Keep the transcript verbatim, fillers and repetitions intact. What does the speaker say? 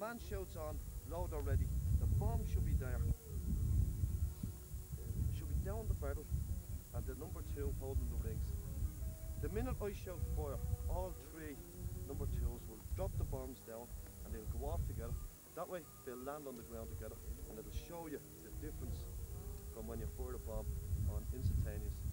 man shouts on, load already, the bomb should be there. It should be down the barrel and the number two holding the rings. The minute I shout fire, all three number twos will drop the bombs down and they'll go off together. That way they'll land on the ground together and it'll show you the difference from when you fire a bomb on instantaneous